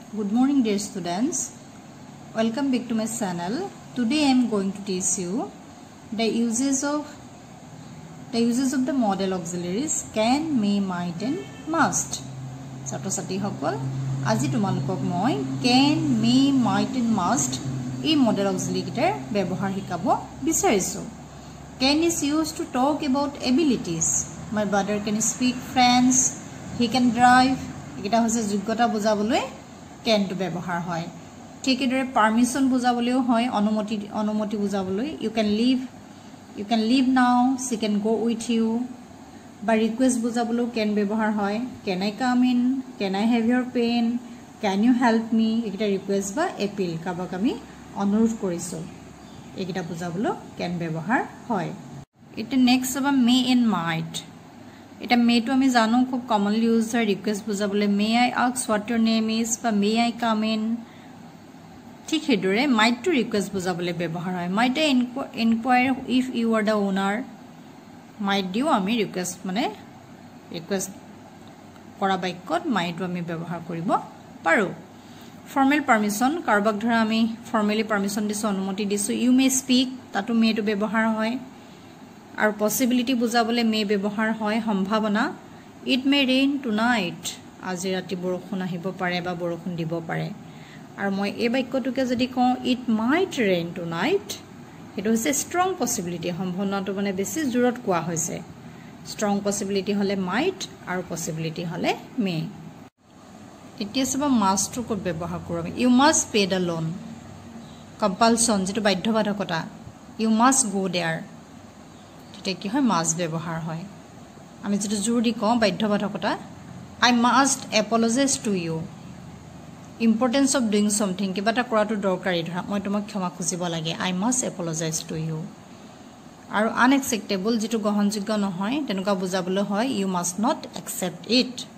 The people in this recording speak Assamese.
Good morning dear students. Welcome back to my channel. Today I am going to teach you the uses of the modal auxiliaries can, may, might and must. Chhatro chhatri hokol aji tumalukok moi can, may, might and must ei modal auxiliary kitar byabohar hikabo bisarisu. Can is used to talk about abilities. My brother can speak French, he can drive. Ekita hoise yogyota bujaboloi can to ব্যবহার হয় ঠিক এদৰে পারমিশন বুজাবলৈও হয় অনুমতি বুজাবলৈ you can leave now, she can go with you বা রিকোয়েস্ট বুজাবলৈও can ব্যবহার হয় can I come in, can I have your pen, can you help me এটা রিকোয়েস্ট বা এপিল কাবাক আমি অনুৰোধ কৰিছো এটা বুজাবলৈ can ব্যবহার হয় এটা নেক্সট হ'ব may and might এটা may to আমি জানো খুব কমনলি ইউজ হয় রিকোয়েস্ট বুজাবলে may I ask what your name is বা may I come in ঠিক হেদৰে might to request বুজাবলে ব্যৱহাৰ হয় might I inquire if you are the owner might দিও আমি রিকোয়েস্ট মানে রিকোয়েস্ট কৰা বাক্যত might to আমি ব্যৱহাৰ কৰিব পাৰো ফর্মাল পারমিশন কাৰবাক ধৰা আমি ফর্মালি পারমিশন দিছো অনুমতি দিছো you may speak তাতো may to ব্যৱহাৰ হয় আর পসিবিলিটি বুজাবলে মে ব্যৱহাৰ হয় সম্ভাৱনা ইট মে ৰেইন টুনাইট আজি ৰাতি বৰষুণ আহিব পাৰে বা বৰষুণ দিব পাৰে আৰু মই এই বাক্যটোকে যদি কওঁ ইট মাইট ৰেইন টুনাইট এটা হৈছে ষ্ট্ৰং পসিবিলিটি সম্ভাৱনাটো মানে বেছি জোৰত কোৱা হৈছে ষ্ট্ৰং পসিবিলিটি হলে মাইট আৰু পসিবিলিটি হলে মে এতিয়া সব মাষ্ট টু কোড ব্যৱহাৰ কৰোঁ you must pay the loan compulsion যেটো বাধ্যবাধকতা ইউ মাষ্ট গো দেয়াৰ কি হয় মাষ্ট ব্যৱহাৰ হয় আমি যেটো জোৰ দি কওঁ বাধ্যবাধকতা I must apologize to you importance of doing something কিবাটা কৰাটো দৰকাৰী ধৰা মই তোমাক ক্ষমা খুজিব লাগে I must apologize to you আৰু আনএক্সেপ্টেবল যেটো গ্ৰহণযোগ্য নহয় তেনেকুৱা বুজাবলৈ হয় you must not accept it